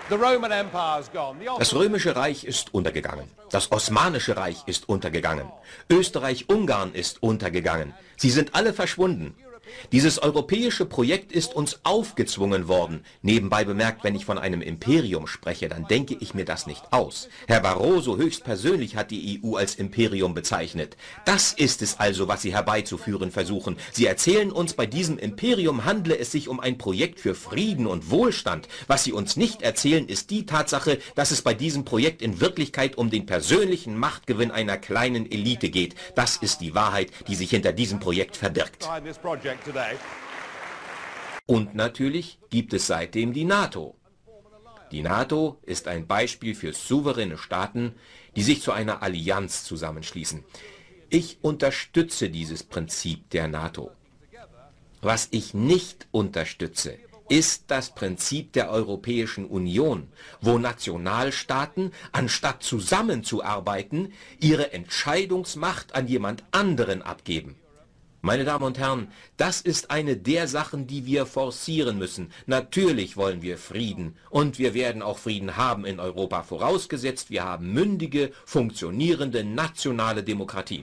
Das Römische Reich ist untergegangen. Das Osmanische Reich ist untergegangen. Österreich-Ungarn ist untergegangen. Sie sind alle verschwunden. Dieses europäische Projekt ist uns aufgezwungen worden. Nebenbei bemerkt, wenn ich von einem Imperium spreche, dann denke ich mir das nicht aus. Herr Barroso höchstpersönlich hat die EU als Imperium bezeichnet. Das ist es also, was Sie herbeizuführen versuchen. Sie erzählen uns, bei diesem Imperium handle es sich um ein Projekt für Frieden und Wohlstand. Was Sie uns nicht erzählen, ist die Tatsache, dass es bei diesem Projekt in Wirklichkeit um den persönlichen Machtgewinn einer kleinen Elite geht. Das ist die Wahrheit, die sich hinter diesem Projekt verbirgt. Und natürlich gibt es seitdem die NATO. Die NATO ist ein Beispiel für souveräne Staaten, die sich zu einer Allianz zusammenschließen. Ich unterstütze dieses Prinzip der NATO. Was ich nicht unterstütze, ist das Prinzip der Europäischen Union, wo Nationalstaaten, anstatt zusammenzuarbeiten, ihre Entscheidungsmacht an jemand anderen abgeben. Meine Damen und Herren, das ist eine der Sachen, die wir forcieren müssen. Natürlich wollen wir Frieden und wir werden auch Frieden haben in Europa, vorausgesetzt wir haben mündige, funktionierende nationale Demokratien.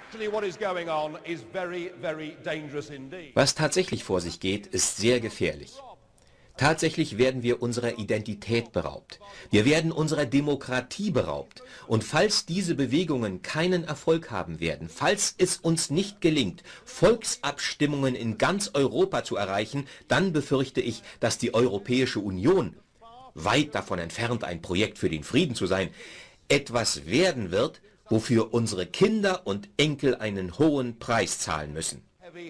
Was tatsächlich vor sich geht, ist sehr gefährlich. Tatsächlich werden wir unserer Identität beraubt. Wir werden unserer Demokratie beraubt. Und falls diese Bewegungen keinen Erfolg haben werden, falls es uns nicht gelingt, Volksabstimmungen in ganz Europa zu erreichen, dann befürchte ich, dass die Europäische Union, weit davon entfernt ein Projekt für den Frieden zu sein, etwas werden wird, wofür unsere Kinder und Enkel einen hohen Preis zahlen müssen.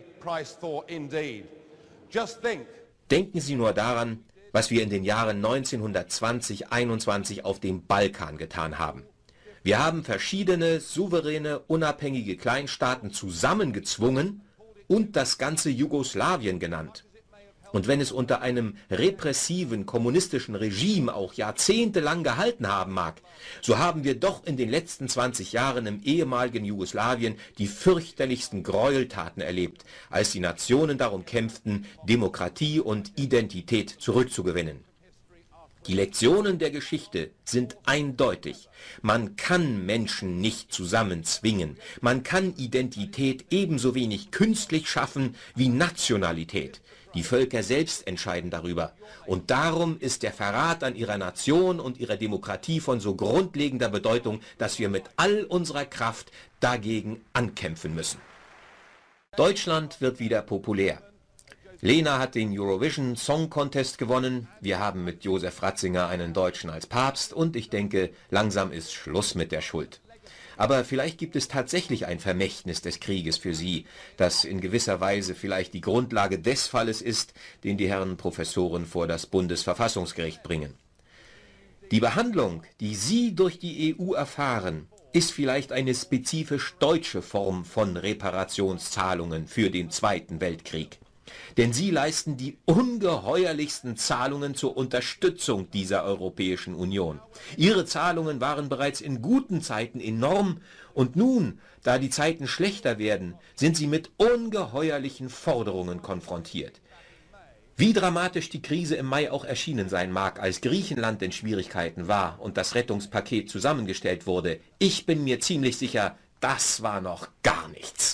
Denken Sie nur daran, was wir in den Jahren 1920-21 auf dem Balkan getan haben. Wir haben verschiedene souveräne, unabhängige Kleinstaaten zusammengezwungen und das ganze Jugoslawien genannt. Und wenn es unter einem repressiven, kommunistischen Regime auch jahrzehntelang gehalten haben mag, so haben wir doch in den letzten 20 Jahren im ehemaligen Jugoslawien die fürchterlichsten Gräueltaten erlebt, als die Nationen darum kämpften, Demokratie und Identität zurückzugewinnen. Die Lektionen der Geschichte sind eindeutig. Man kann Menschen nicht zusammenzwingen. Man kann Identität ebenso wenig künstlich schaffen wie Nationalität. Die Völker selbst entscheiden darüber. Und darum ist der Verrat an ihrer Nation und ihrer Demokratie von so grundlegender Bedeutung, dass wir mit all unserer Kraft dagegen ankämpfen müssen. Deutschland wird wieder populär. Lena hat den Eurovision Song Contest gewonnen. Wir haben mit Josef Ratzinger einen Deutschen als Papst und ich denke, langsam ist Schluss mit der Schuld. Aber vielleicht gibt es tatsächlich ein Vermächtnis des Krieges für Sie, das in gewisser Weise vielleicht die Grundlage des Falles ist, den die Herren Professoren vor das Bundesverfassungsgericht bringen. Die Behandlung, die Sie durch die EU erfahren, ist vielleicht eine spezifisch deutsche Form von Reparationszahlungen für den Zweiten Weltkrieg. Denn sie leisten die ungeheuerlichsten Zahlungen zur Unterstützung dieser Europäischen Union. Ihre Zahlungen waren bereits in guten Zeiten enorm und nun, da die Zeiten schlechter werden, sind sie mit ungeheuerlichen Forderungen konfrontiert. Wie dramatisch die Krise im Mai auch erschienen sein mag, als Griechenland in Schwierigkeiten war und das Rettungspaket zusammengestellt wurde, ich bin mir ziemlich sicher, das war noch gar nichts.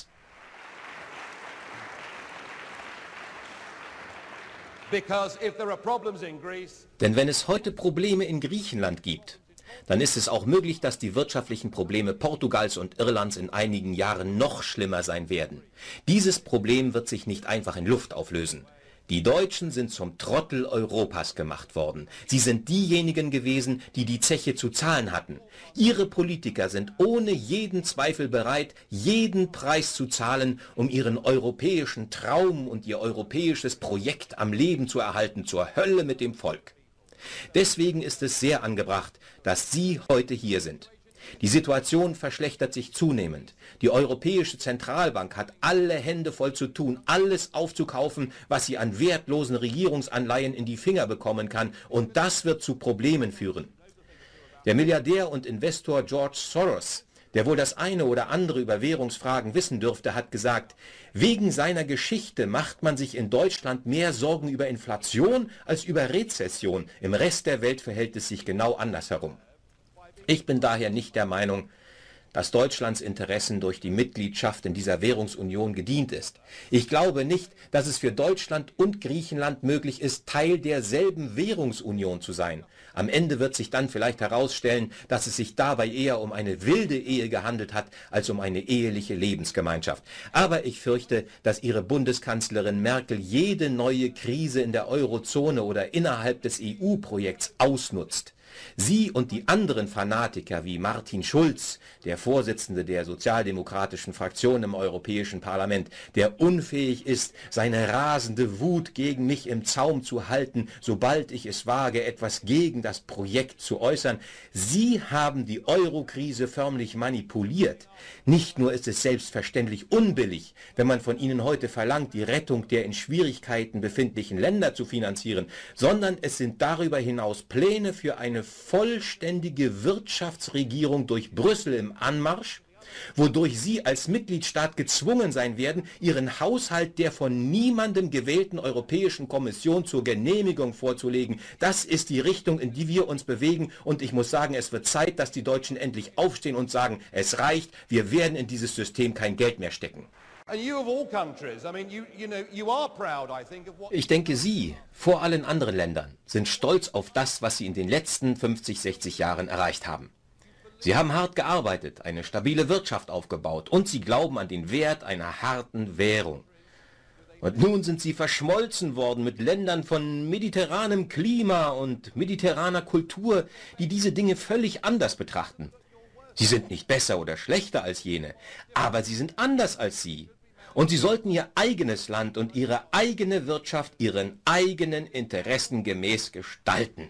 Denn wenn es heute Probleme in Griechenland gibt, dann ist es auch möglich, dass die wirtschaftlichen Probleme Portugals und Irlands in einigen Jahren noch schlimmer sein werden. Dieses Problem wird sich nicht einfach in Luft auflösen. Die Deutschen sind zum Trottel Europas gemacht worden. Sie sind diejenigen gewesen, die die Zeche zu zahlen hatten. Ihre Politiker sind ohne jeden Zweifel bereit, jeden Preis zu zahlen, um ihren europäischen Traum und ihr europäisches Projekt am Leben zu erhalten, zur Hölle mit dem Volk. Deswegen ist es sehr angebracht, dass Sie heute hier sind. Die Situation verschlechtert sich zunehmend. Die Europäische Zentralbank hat alle Hände voll zu tun, alles aufzukaufen, was sie an wertlosen Regierungsanleihen in die Finger bekommen kann, und das wird zu Problemen führen. Der Milliardär und Investor George Soros, der wohl das eine oder andere über Währungsfragen wissen dürfte, hat gesagt, wegen seiner Geschichte macht man sich in Deutschland mehr Sorgen über Inflation als über Rezession. Im Rest der Welt verhält es sich genau andersherum. Ich bin daher nicht der Meinung, dass Deutschlands Interessen durch die Mitgliedschaft in dieser Währungsunion gedient ist. Ich glaube nicht, dass es für Deutschland und Griechenland möglich ist, Teil derselben Währungsunion zu sein. Am Ende wird sich dann vielleicht herausstellen, dass es sich dabei eher um eine wilde Ehe gehandelt hat, als um eine eheliche Lebensgemeinschaft. Aber ich fürchte, dass Ihre Bundeskanzlerin Merkel jede neue Krise in der Eurozone oder innerhalb des EU-Projekts ausnutzt. Sie und die anderen Fanatiker wie Martin Schulz, der Vorsitzende der sozialdemokratischen Fraktion im Europäischen Parlament, der unfähig ist, seine rasende Wut gegen mich im Zaum zu halten, sobald ich es wage, etwas gegen das Projekt zu äußern. Sie haben die Eurokrise förmlich manipuliert. Nicht nur ist es selbstverständlich unbillig, wenn man von ihnen heute verlangt, die Rettung der in Schwierigkeiten befindlichen Länder zu finanzieren, sondern es sind darüber hinaus Pläne für eine vollständige Wirtschaftsregierung durch Brüssel im Anmarsch, wodurch Sie als Mitgliedstaat gezwungen sein werden, Ihren Haushalt der von niemandem gewählten Europäischen Kommission zur Genehmigung vorzulegen. Das ist die Richtung, in die wir uns bewegen, und ich muss sagen, es wird Zeit, dass die Deutschen endlich aufstehen und sagen, es reicht, wir werden in dieses System kein Geld mehr stecken. Ich denke, Sie, vor allen anderen Ländern, sind stolz auf das, was Sie in den letzten 50, 60 Jahren erreicht haben. Sie haben hart gearbeitet, eine stabile Wirtschaft aufgebaut und Sie glauben an den Wert einer harten Währung. Und nun sind Sie verschmolzen worden mit Ländern von mediterranem Klima und mediterraner Kultur, die diese Dinge völlig anders betrachten. Sie sind nicht besser oder schlechter als jene, aber sie sind anders als Sie. Und sie sollten ihr eigenes Land und ihre eigene Wirtschaft ihren eigenen Interessen gemäß gestalten.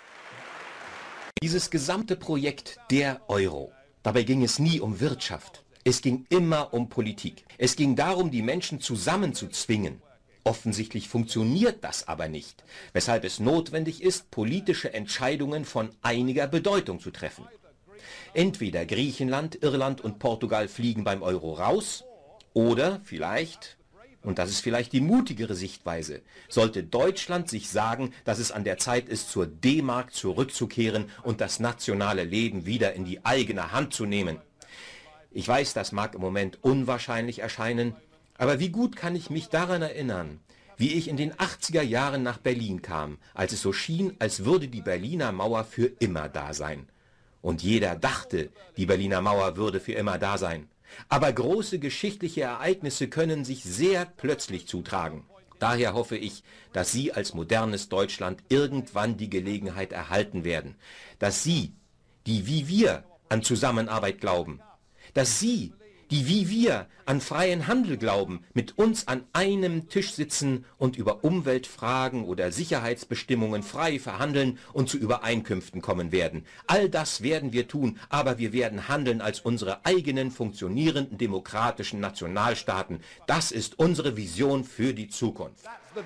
Dieses gesamte Projekt der Euro, dabei ging es nie um Wirtschaft. Es ging immer um Politik. Es ging darum, die Menschen zusammenzuzwingen. Offensichtlich funktioniert das aber nicht, weshalb es notwendig ist, politische Entscheidungen von einiger Bedeutung zu treffen. Entweder Griechenland, Irland und Portugal fliegen beim Euro raus, oder vielleicht, und das ist vielleicht die mutigere Sichtweise, sollte Deutschland sich sagen, dass es an der Zeit ist, zur D-Mark zurückzukehren und das nationale Leben wieder in die eigene Hand zu nehmen. Ich weiß, das mag im Moment unwahrscheinlich erscheinen, aber wie gut kann ich mich daran erinnern, wie ich in den 80er Jahren nach Berlin kam, als es so schien, als würde die Berliner Mauer für immer da sein. Und jeder dachte, die Berliner Mauer würde für immer da sein. Aber große geschichtliche Ereignisse können sich sehr plötzlich zutragen. Daher hoffe ich, dass Sie als modernes Deutschland irgendwann die Gelegenheit erhalten werden, dass Sie, die wie wir an Zusammenarbeit glauben, dass Sie, die wie wir an freien Handel glauben, mit uns an einem Tisch sitzen und über Umweltfragen oder Sicherheitsbestimmungen frei verhandeln und zu Übereinkünften kommen werden. All das werden wir tun, aber wir werden handeln als unsere eigenen funktionierenden demokratischen Nationalstaaten. Das ist unsere Vision für die Zukunft.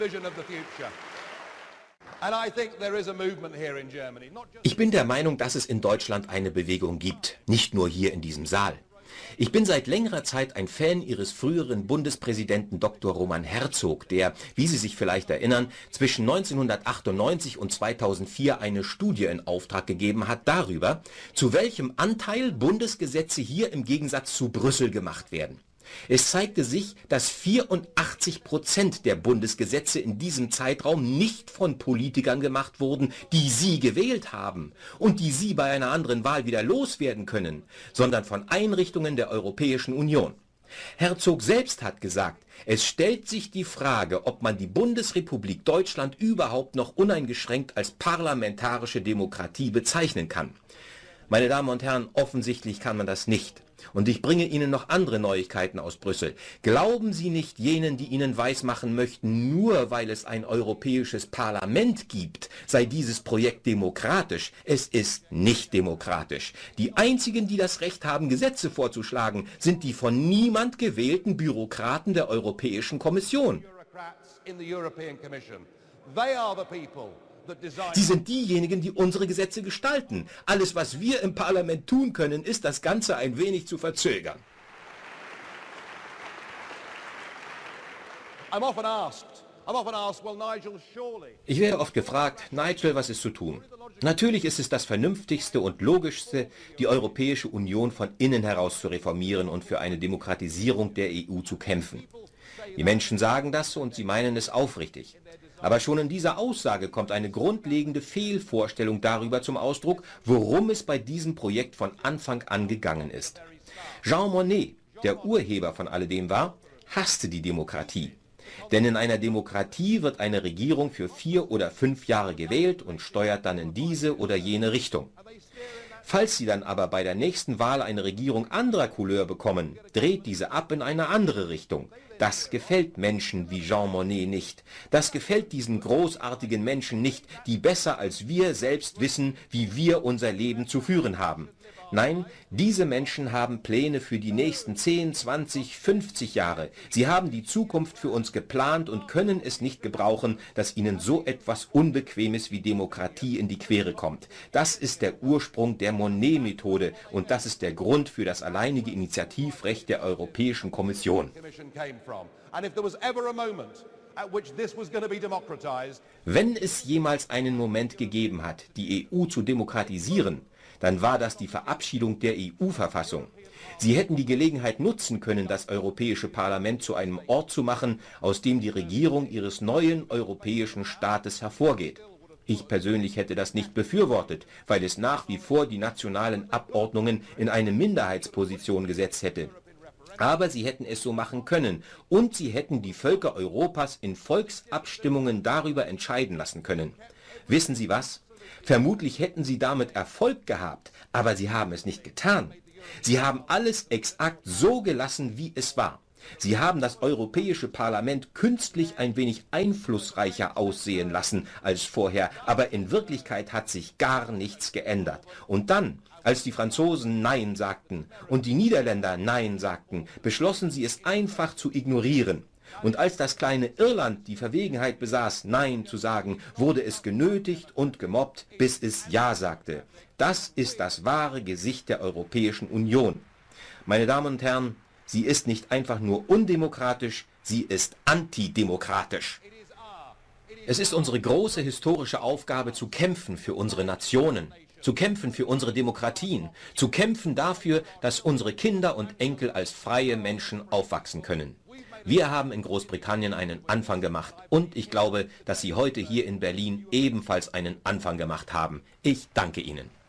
Ich bin der Meinung, dass es in Deutschland eine Bewegung gibt, nicht nur hier in diesem Saal. Ich bin seit längerer Zeit ein Fan Ihres früheren Bundespräsidenten Dr. Roman Herzog, der, wie Sie sich vielleicht erinnern, zwischen 1998 und 2004 eine Studie in Auftrag gegeben hat darüber, zu welchem Anteil Bundesgesetze hier im Gegensatz zu Brüssel gemacht werden. Es zeigte sich, dass 84% der Bundesgesetze in diesem Zeitraum nicht von Politikern gemacht wurden, die Sie gewählt haben und die Sie bei einer anderen Wahl wieder loswerden können, sondern von Einrichtungen der Europäischen Union. Herzog selbst hat gesagt, es stellt sich die Frage, ob man die Bundesrepublik Deutschland überhaupt noch uneingeschränkt als parlamentarische Demokratie bezeichnen kann. Meine Damen und Herren, offensichtlich kann man das nicht. Und ich bringe Ihnen noch andere Neuigkeiten aus Brüssel. Glauben Sie nicht jenen, die Ihnen weismachen möchten, nur weil es ein europäisches Parlament gibt, sei dieses Projekt demokratisch. Es ist nicht demokratisch. Die einzigen, die das Recht haben, Gesetze vorzuschlagen, sind die von niemand gewählten Bürokraten der Europäischen Kommission. Sie sind diejenigen, die unsere Gesetze gestalten. Alles, was wir im Parlament tun können, ist, das Ganze ein wenig zu verzögern. Ich werde oft gefragt, Nigel, was ist zu tun? Natürlich ist es das Vernünftigste und Logischste, die Europäische Union von innen heraus zu reformieren und für eine Demokratisierung der EU zu kämpfen. Die Menschen sagen das und sie meinen es aufrichtig. Aber schon in dieser Aussage kommt eine grundlegende Fehlvorstellung darüber zum Ausdruck, worum es bei diesem Projekt von Anfang an gegangen ist. Jean Monnet, der Urheber von alledem war, hasste die Demokratie. Denn in einer Demokratie wird eine Regierung für 4 oder 5 Jahre gewählt und steuert dann in diese oder jene Richtung. Falls sie dann aber bei der nächsten Wahl eine Regierung anderer Couleur bekommen, dreht diese ab in eine andere Richtung. Das gefällt Menschen wie Jean Monnet nicht. Das gefällt diesen großartigen Menschen nicht, die besser als wir selbst wissen, wie wir unser Leben zu führen haben. Nein, diese Menschen haben Pläne für die nächsten 10, 20, 50 Jahre. Sie haben die Zukunft für uns geplant und können es nicht gebrauchen, dass ihnen so etwas Unbequemes wie Demokratie in die Quere kommt. Das ist der Ursprung der Monnet-Methode und das ist der Grund für das alleinige Initiativrecht der Europäischen Kommission. Wenn es jemals einen Moment gegeben hat, die EU zu demokratisieren, dann war das die Verabschiedung der EU-Verfassung. Sie hätten die Gelegenheit nutzen können, das Europäische Parlament zu einem Ort zu machen, aus dem die Regierung ihres neuen europäischen Staates hervorgeht. Ich persönlich hätte das nicht befürwortet, weil es nach wie vor die nationalen Abordnungen in eine Minderheitsposition gesetzt hätte. Aber sie hätten es so machen können und sie hätten die Völker Europas in Volksabstimmungen darüber entscheiden lassen können. Wissen Sie was? Vermutlich hätten sie damit Erfolg gehabt, aber sie haben es nicht getan. Sie haben alles exakt so gelassen, wie es war. Sie haben das Europäische Parlament künstlich ein wenig einflussreicher aussehen lassen als vorher, aber in Wirklichkeit hat sich gar nichts geändert. Und dann, als die Franzosen Nein sagten und die Niederländer Nein sagten, beschlossen sie es einfach zu ignorieren. Und als das kleine Irland die Verwegenheit besaß, Nein zu sagen, wurde es genötigt und gemobbt, bis es Ja sagte. Das ist das wahre Gesicht der Europäischen Union. Meine Damen und Herren, sie ist nicht einfach nur undemokratisch, sie ist antidemokratisch. Es ist unsere große historische Aufgabe zu kämpfen für unsere Nationen, zu kämpfen für unsere Demokratien, zu kämpfen dafür, dass unsere Kinder und Enkel als freie Menschen aufwachsen können. Wir haben in Großbritannien einen Anfang gemacht und ich glaube, dass Sie heute hier in Berlin ebenfalls einen Anfang gemacht haben. Ich danke Ihnen.